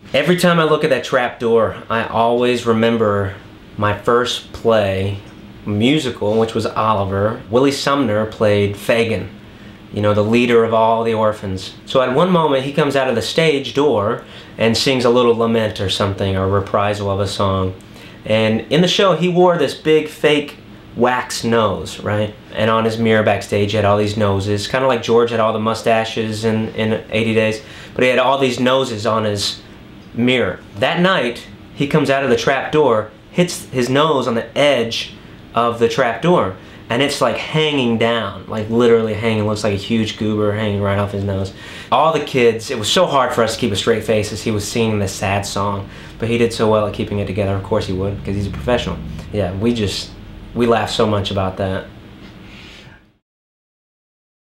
Every time I look at that trap door, I always remember my first play, musical, which was Oliver. Willie Sumner played Fagin, you know, the leader of all the orphans. So at one moment he comes out of the stage door and sings a little lament or something, or a reprisal of a song. And in the show he wore this big fake wax nose, right? And on his mirror backstage he had all these noses, kind of like George had all the mustaches in 80 Days, but he had all these noses on his mirror. That night he comes out of the trap door, hits his nose on the edge of the trap door, and it's like hanging down, like literally hanging. Looks like a huge goober hanging right off his nose. All the kids, it was so hard for us to keep a straight face as he was singing this sad song, but he did so well at keeping it together. Of course he would, because he's a professional. Yeah, we laughed so much about that.